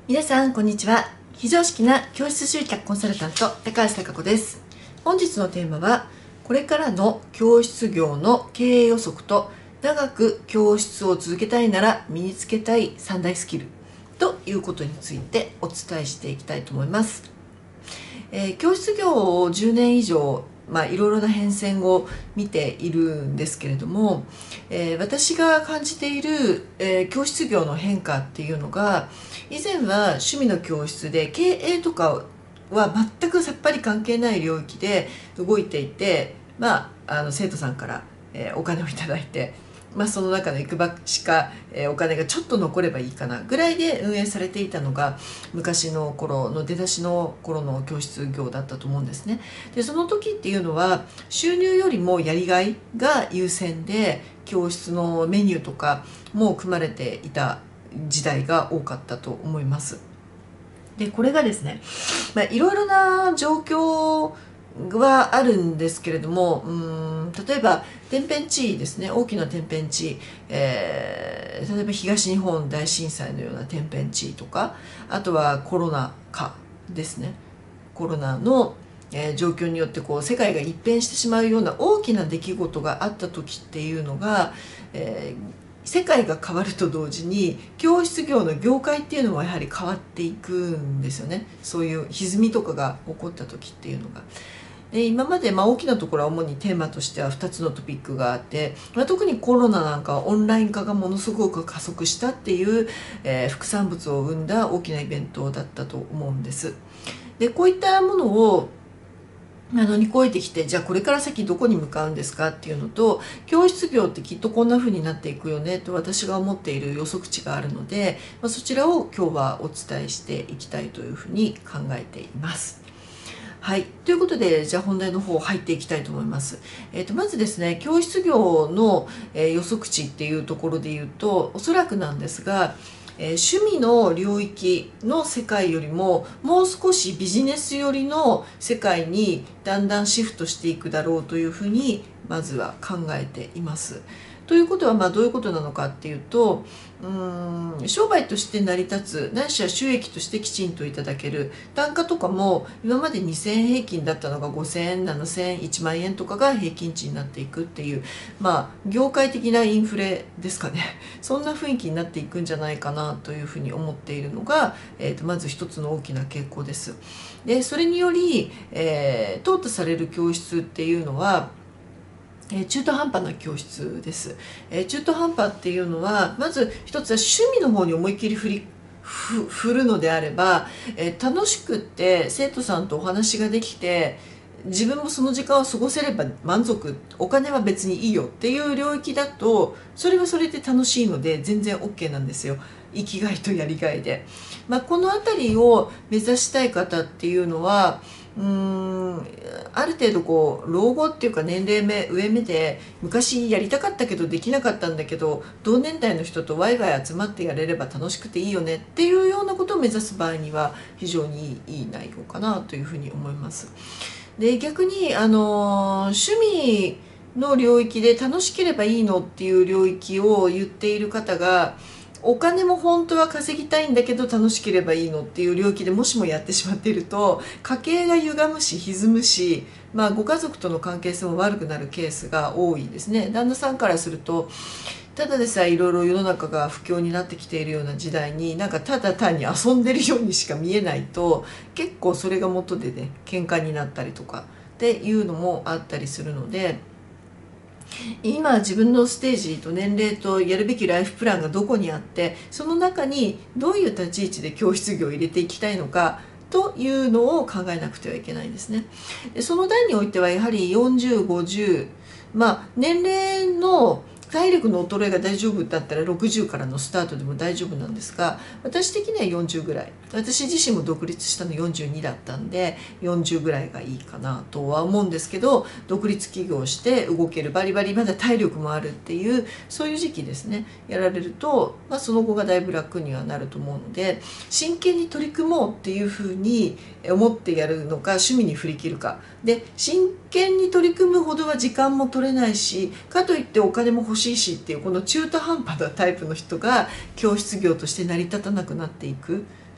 皆さんこんにちは。非常識な教室集客コンサルタント高橋貴子です。本日のテーマはこれからの教室業の経営予測と長く教室を続けたいなら身につけたい3大スキルということについてお伝えしていきたいと思います。教室業を10年以上いろいろな変遷を見ているんですけれども、私が感じている、教室業の変化っていうのが、以前は趣味の教室で経営とかは全くさっぱり関係ない領域で動いていて、生徒さんから、お金をいただいて、その中のいくばしか、お金がちょっと残ればいいかなぐらいで運営されていたのが昔の頃の出だしの頃の教室業だったと思うんですね。でその時っていうのは収入よりもやりがいが優先で教室のメニューとかも組まれていた時代が多かったと思います。でこれがですね、いろいろな状況はあるんですけれども、例えば天変地異ですね、大きな天変地異、例えば東日本大震災のような天変地異とか、あとはコロナ禍ですね、コロナの状況によって世界が一変してしまうような大きな出来事があった時っていうのが、世界が変わると同時に教室業の業界っていうのはやはり変わっていくんですよね。そういう歪みとかが起こった時っていうのが。で今まで大きなところは主にテーマとしては2つのトピックがあって、特にコロナなんかはオンライン化がものすごく加速したっていう、副産物を生んだ大きなイベントだったと思うんです。でこういったものを乗り越えてきて、じゃあこれから先どこに向かうんですかっていうのと、教室業ってきっとこんな風になっていくよねと私が思っている予測値があるので、そちらを今日はお伝えしていきたいというふうに考えています。はい、ということでじゃあ本題の方入っていきたいと思います。まずですね、教室業の、予測値っていうところで言うと、おそらくなんですが、趣味の領域の世界よりももう少しビジネス寄りの世界にだんだんシフトしていくだろうというふうにまずは考えています。ということはどういうことなのかっていうと、商売として成り立つ、ないしは収益としてきちんといただける単価とかも、今まで2000円平均だったのが5000円7000円1万円とかが平均値になっていくっていう、業界的なインフレですかね、そんな雰囲気になっていくんじゃないかなというふうに思っているのが、まず一つの大きな傾向です。でそれにより、淘汰される教室っていうのは中途半端な教室です。中途半端っていうのは、まず一つは趣味の方に思いっきり振るのであれば、楽しくって生徒さんとお話ができて、自分もその時間を過ごせれば満足、お金は別にいいよっていう領域だと、それはそれで楽しいので全然 OK なんですよ。生きがいとやりがいで、この辺りを目指したい方っていうのは、ある程度老後っていうか年齢上目で、昔やりたかったけどできなかったんだけど同年代の人とワイワイ集まってやれれば楽しくていいよねっていうようなことを目指す場合には非常にいい内容かなというふうに思います。で逆に趣味の領域で楽しければいいのっていう領域を言っている方が、お金も本当は稼ぎたいんだけど楽しければいいのっていう領域でもしもやってしまっていると、家計が歪むし歪むし、ご家族との関係性も悪くなるケースが多いですね。旦那さんからすると、ただでさえいろいろ世の中が不況になってきているような時代に、ただ単に遊んでるようにしか見えないと、結構それが元でね喧嘩になったりとかっていうのもあったりするので、今自分のステージと年齢とやるべきライフプランがどこにあって、その中にどういう立ち位置で教室業を入れていきたいのかというのを考えなくてはいけないんですね。でその段においてはやはり40、50、年齢の体力の衰えが大丈夫だったら60からのスタートでも大丈夫なんですが、私的には40ぐらい、私自身も独立したの42だったんで40ぐらいがいいかなとは思うんですけど、独立起業して動ける、バリバリまだ体力もあるっていう、そういう時期ですね、やられると、その後がだいぶ楽にはなると思うので、真剣に取り組もうっていうふうに思ってやるのか、趣味に振り切るかで、真剣に取り組むほどは時間も取れないし、かといってお金も欲しいしっていう、この中途半端なタイプの人が教室業として成り立たなくなっていく。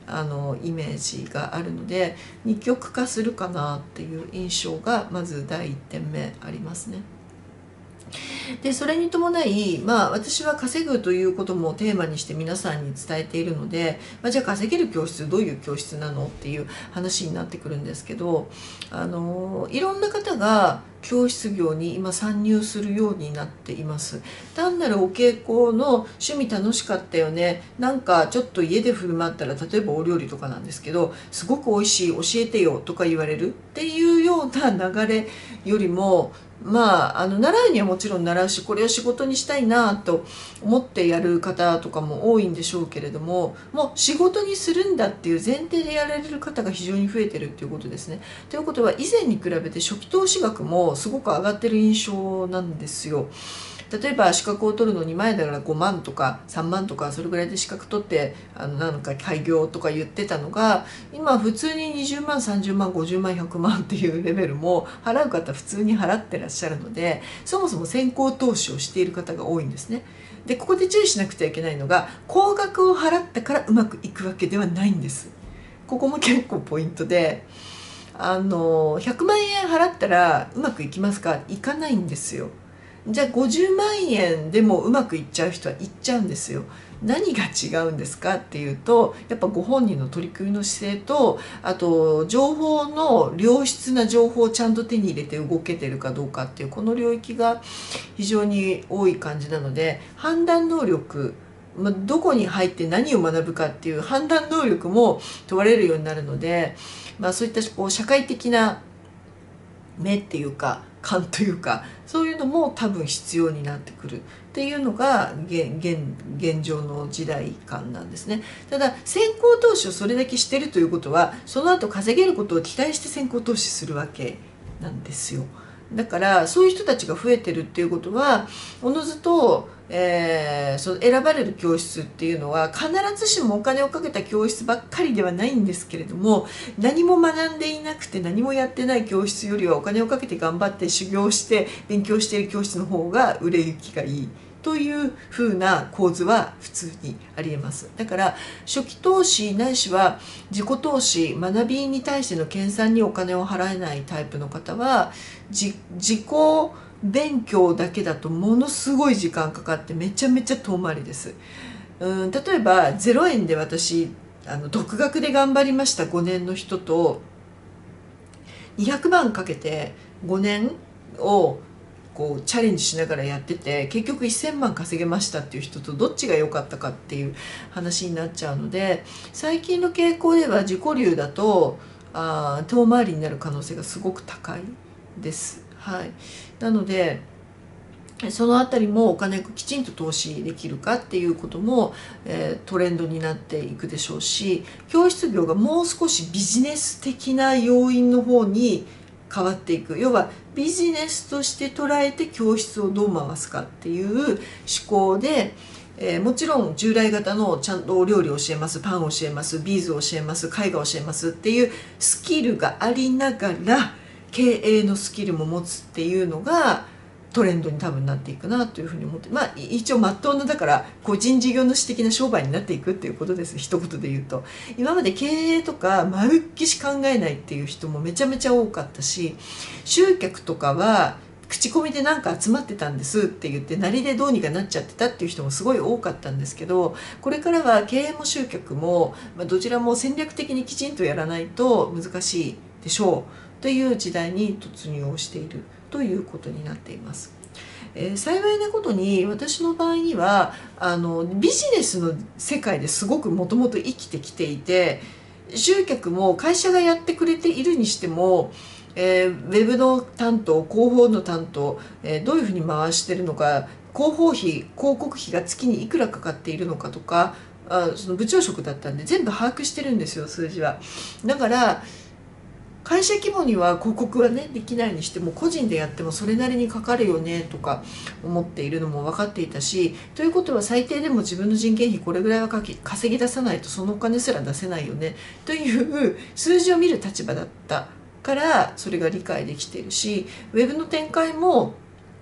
イメージがあるので、二極化するかなっていう印象がまず第1点目ありますね。でそれに伴い、私は稼ぐということもテーマにして皆さんに伝えているので、じゃあ稼げる教室どういう教室なのっていう話になってくるんですけど、いろんな方が教室業に今参入するようになっています。単なるお稽古の趣味楽しかったよね、なんかちょっと家で振る舞ったら、例えばお料理とかなんですけど、すごく美味しい教えてよとか言われるっていうような流れよりも、習うにはもちろん習うし、これを仕事にしたいなと思ってやる方とかも多いんでしょうけれども、もう仕事にするんだっていう前提でやられる方が非常に増えてるっていうことですね。ということは、以前に比べて初期投資額もすごく上がってる印象なんですよ。例えば資格を取るのに前だから5万とか3万とかそれぐらいで資格取ってなんか開業とか言ってたのが、今普通に20万30万50万100万っていうレベルも払う方普通に払ってらっしゃるので、そもそも先行投資をしている方が多いんですね。でここで注意しなくてはいけないのが、高額を払ったからうまくいくわけではないんです。ここも結構ポイントで、100万円払ったらうまくいきますか？いかないんですよ。じゃあ50万円でもうまくいっちゃう人はいっちゃうんですよ。何が違うんですかっていうと、やっぱご本人の取り組みの姿勢と、あと情報の良質な情報をちゃんと手に入れて動けてるかどうかっていう、この領域が非常に多い感じなので、判断能力、どこに入って何を学ぶかっていう判断能力も問われるようになるので、そういった社会的な目っていうか勘というか、そういうのも多分必要になってくるっていうのが現状の時代感なんですね。ただ先行投資をそれだけしてるということは、その後稼げることを期待して先行投資するわけなんですよ。だからそういう人たちが増えてるっていうことは、おのずと、その選ばれる教室っていうのは必ずしもお金をかけた教室ばっかりではないんですけれども、何も学んでいなくて何もやってない教室よりはお金をかけて頑張って修行して勉強している教室の方が売れ行きがいいという風な構図は普通にありえます。だから初期投資ないしは自己投資、学びに対しての研鑽にお金を払えないタイプの方は、自己勉強だけだとものすごい時間かかってめちゃめちゃ遠回りです。例えば0円で私独学で頑張りました5年の人と、200万かけて5年をこうチャレンジしながらやってて結局1000万稼げましたっていう人とどっちが良かったかっていう話になっちゃうので、最近の傾向では自己流だと遠回りになる可能性がすごく高いです。はい、なのでそのあたりもお金をきちんと投資できるかっていうことも、トレンドになっていくでしょうし、教室業がもう少しビジネス的な要因の方に変わっていく、要はビジネスとして捉えて教室をどう回すかっていう思考で、もちろん従来型のちゃんとお料理を教えます、パンを教えます、ビーズを教えます、絵画を教えますっていうスキルがありながら経営のスキルも持つっていうのがトレンドに多分なっていくなというふうに思って、一応真っ当な、だから個人事業主的な商売になっていくっていうことです。一言で言うと、今まで経営とかまるっきし考えないっていう人もめちゃめちゃ多かったし、集客とかは口コミでなんか集まってたんですって言ってなりでどうにかなっちゃってたっていう人もすごい多かったんですけど、これからは経営も集客も、どちらも戦略的にきちんとやらないと難しいでしょうという時代に突入をしているということになっています。幸いなことに私の場合にはビジネスの世界ですごくもともと生きてきていて、集客も会社がやってくれているにしても、ウェブの担当、広報の担当、どういうふうに回してるのか、広報費、広告費が月にいくらかかっているのかとか、その部長職だったんで全部把握してるんですよ、数字は。だから会社規模には広告はねできないにしても、個人でやってもそれなりにかかるよねとか思っているのも分かっていたし、ということは最低でも自分の人件費これぐらいは稼ぎ出さないとそのお金すら出せないよねという数字を見る立場だったから、それが理解できているし、ウェブの展開も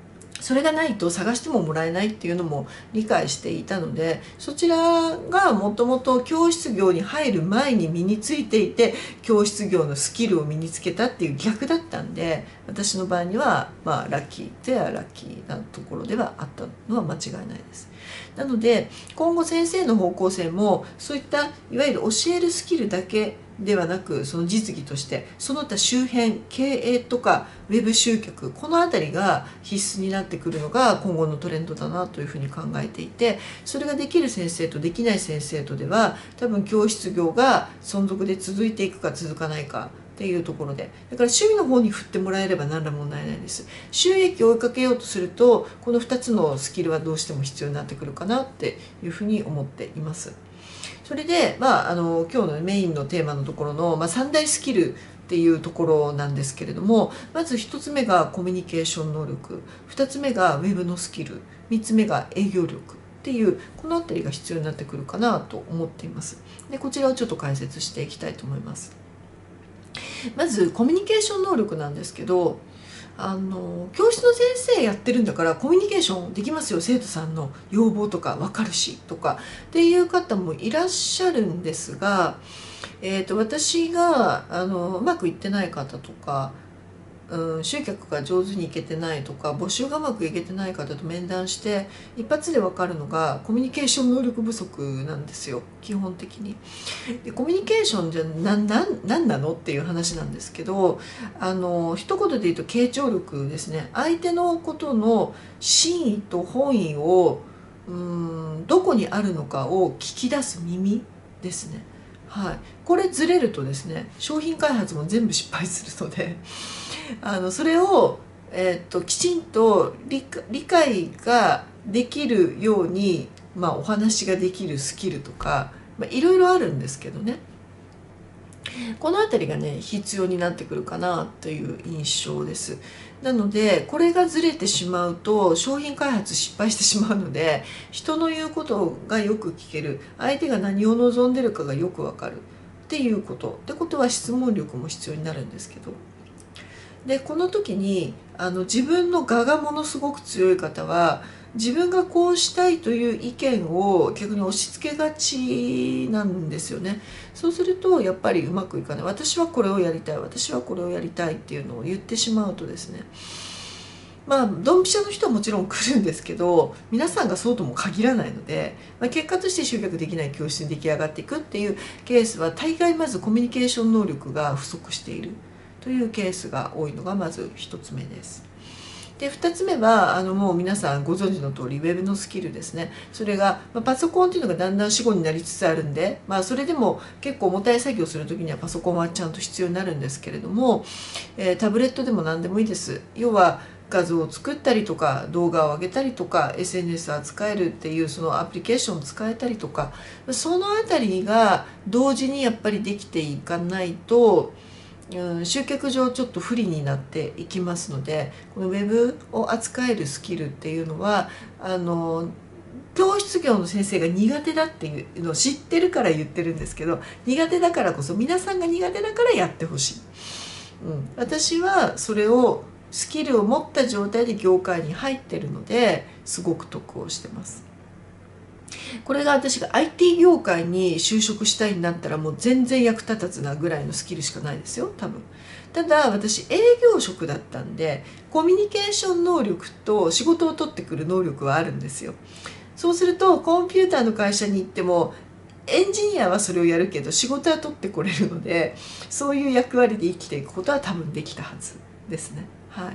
それがないと探してももらえないっていうのも理解していたので、そちらがもともと教室業に入る前に身についていて、教室業のスキルを身につけたっていう逆だったんで、私の場合にはラッキーではラッキーなところではあったのは間違いないです。なので今後先生の方向性もそういったいわゆる教えるスキルだけではなく、その実技としてその他周辺経営とかウェブ集客、この辺りが必須になってくるのが今後のトレンドだなというふうに考えていて、それができる先生とできない先生とでは多分教室業が存続で続いていくか続かないかっていうところで、だから趣味の方に振ってもらえれば何ら問題ないです。収益を追いかけようとするとこの2つのスキルはどうしても必要になってくるかなっていうふうに思っています。それで、今日のメインのテーマのところの、3大スキルっていうところなんですけれども、まず1つ目がコミュニケーション能力、2つ目がウェブのスキル、3つ目が営業力っていう、この辺りが必要になってくるかなと思っています。でこちらをちょっと解説していきたいと思います。まずコミュニケーション能力なんですけど、教室の先生やってるんだからコミュニケーションできますよ、生徒さんの要望とか分かるしとかっていう方もいらっしゃるんですが、私がうまくいってない方とか、集客が上手にいけてないとか募集がうまくいけてない方と面談して一発で分かるのがコミュニケーション能力不足なんですよ、基本的に。でコミュニケーションじゃ何なのっていう話なんですけど、一言で言うと傾聴力ですね。相手のことの真意と本意をどこにあるのかを聞き出す耳ですね。はい、これずれるとですね、商品開発も全部失敗するのでそれを、きちんと理解ができるように、お話ができるスキルとか、いろいろあるんですけどね、この辺りがね必要になってくるかなという印象です。なのでこれがずれてしまうと商品開発失敗してしまうので、人の言うことがよく聞ける、相手が何を望んでるかがよくわかるっていうことってことは質問力も必要になるんですけど、でこの時に自分の我がものすごく強い方は自分がこうしたいという意見を逆に押し付けがちなんですよね。そうするとやっぱりうまくいかない。私はこれをやりたい、私はこれをやりたいっていうのを言ってしまうとですね、ドンピシャの人はもちろん来るんですけど、皆さんがそうとも限らないので、結果として集客できない教室に出来上がっていくっていうケースは大概まずコミュニケーション能力が不足しているというケースが多いのがまず1つ目です。で2つ目はもう皆さんご存知の通りウェブのスキルですね。それが、パソコンっていうのがだんだん死語になりつつあるんで、それでも結構重たい作業をする時にはパソコンはちゃんと必要になるんですけれども、タブレットでも何でもいいです。要は画像を作ったりとか動画を上げたりとか SNS 扱えるっていうそのアプリケーションを使えたりとか、そのあたりが同時にやっぱりできていかないと集客上ちょっと不利になっていきますので、このウェブを扱えるスキルっていうのは教室業の先生が苦手だっていうのを知ってるから言ってるんですけど、苦手だからこそ皆さんが苦手だからやってほしい、私はそれをスキルを持った状態で業界に入ってるのですごく得をしてます。これが私が IT 業界に就職したいんだったらもう全然役立たずなぐらいのスキルしかないですよ多分。ただ私営業職だったんでコミュニケーション能力と仕事を取ってくる能力はあるんですよ。そうするとコンピューターの会社に行ってもエンジニアはそれをやるけど仕事は取ってこれるので、そういう役割で生きていくことは多分できたはずですね。はい、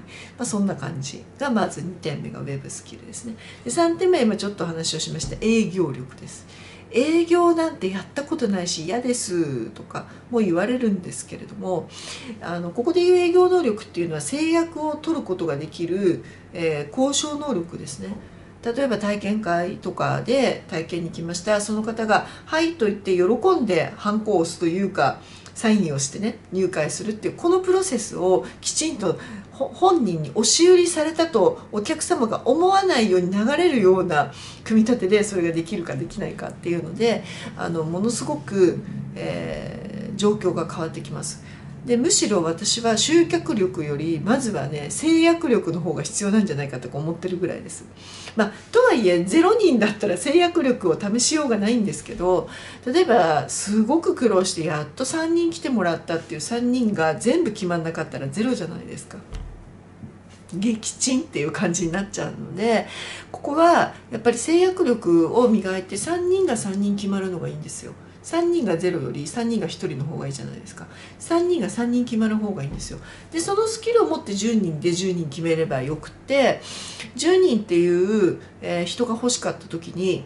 そんな感じがまず2点目がウェブスキルですね。で3点目は今ちょっと話をしました営業力です。営業なんてやったことないし嫌ですとかも言われるんですけれども、ここでいう営業能力っていうのは制約を取ることができる、交渉能力ですね。例えば体験会とかで体験に来ました、その方が「はい」と言って喜んでハンコを押すというかサインをしてね入会するっていうこのプロセスをきちんと本人に押し売りされたとお客様が思わないように流れるような組み立てでそれができるかできないかっていうのでものすごく、状況が変わってきます。 でむしろ私は集客力よりまずはね制約力の方が必要なんじゃないかとか思ってるぐらいです。とはいえ0人だったら制約力を試しようがないんですけど、例えばすごく苦労してやっと3人来てもらったっていう3人が全部決まんなかったら0じゃないですか。撃沈っていう感じになっちゃうので、ここはやっぱり制約力を磨いて3人が3人決まるのがいいんですよ。3人が0より3人が1人の方がいいじゃないですか。3人が3人決まる方がいいんですよ。でそのスキルを持って10人で10人決めればよくて、10人っていう、人が欲しかった時に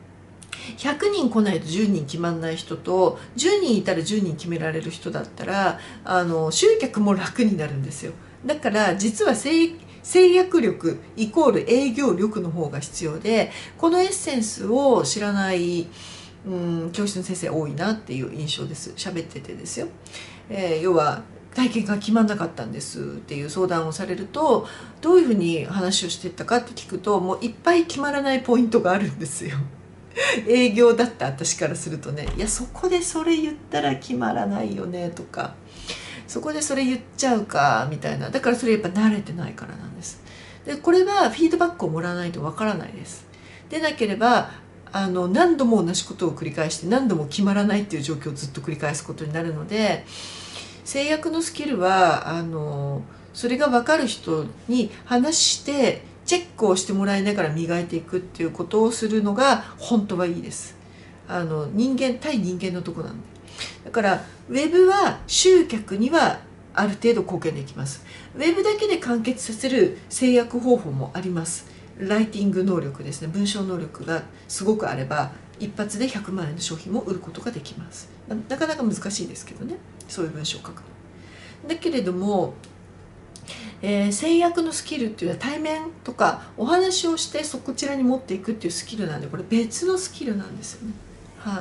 100人来ないと10人決まんない人と10人いたら10人決められる人だったら集客も楽になるんですよ。だから実は制約力イコール営業力の方が必要で、このエッセンスを知らない教室の先生多いなっていう印象です。喋っててですよ。要は体験が決まんなかったんですっていう相談をされると、どういうふうに話をしていったかって聞くと、もういっぱい決まらないポイントがあるんですよ。営業だった私からするとね、いやそこでそれ言ったら決まらないよねとか、そこでそれ言っちゃうかみたいな、だからそれやっぱ慣れてないからなんです。でこれはフィードバックをもらわないとわからないです。でなければ何度も同じことを繰り返して何度も決まらないっていう状況をずっと繰り返すことになるので、制約のスキルはそれが分かる人に話してチェックをしてもらいながら磨いていくっていうことをするのが本当はいいです。人間対人間のとこなんで。だからウェブは集客にはある程度貢献できます。ウェブだけで完結させる制約方法もあります。ライティング能力ですね、文章能力がすごくあれば一発で100万円の商品も売ることができます。なかなか難しいですけどね、そういう文章を書くの。だけれども、制約のスキルっていうのは対面とかお話をしてこちらに持っていくっていうスキルなんで、これ別のスキルなんですよね。はい、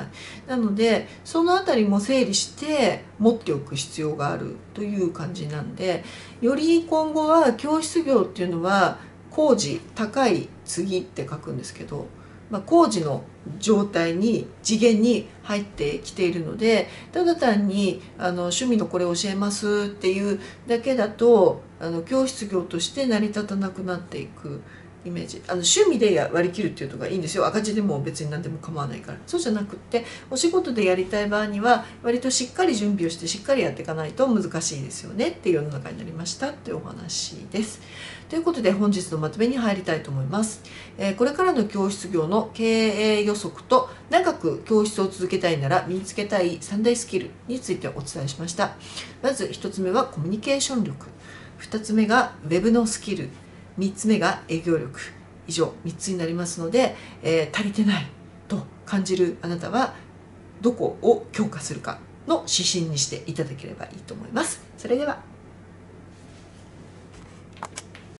なのでそのあたりも整理して持っておく必要があるという感じなんで、より今後は教室業っていうのは工事高い次って書くんですけど、工事の状態に次元に入ってきているので、ただ単に趣味のこれ教えますっていうだけだと教室業として成り立たなくなっていくイメージ。趣味で割り切るっていうのがいいんですよ。赤字でも別に何でも構わないから。そうじゃなくってお仕事でやりたい場合には割としっかり準備をしてしっかりやっていかないと難しいですよねっていう世の中になりましたっていうお話です。ということで本日のまとめに入りたいと思います。これからの教室業の経営予測と長く教室を続けたいなら身につけたい3大スキルについてお伝えしました。まず1つ目はコミュニケーション力、2つ目がウェブのスキル、3つ目が営業力。以上3つになりますので、足りてないと感じるあなたはどこを強化するかの指針にしていただければいいと思います。それでは。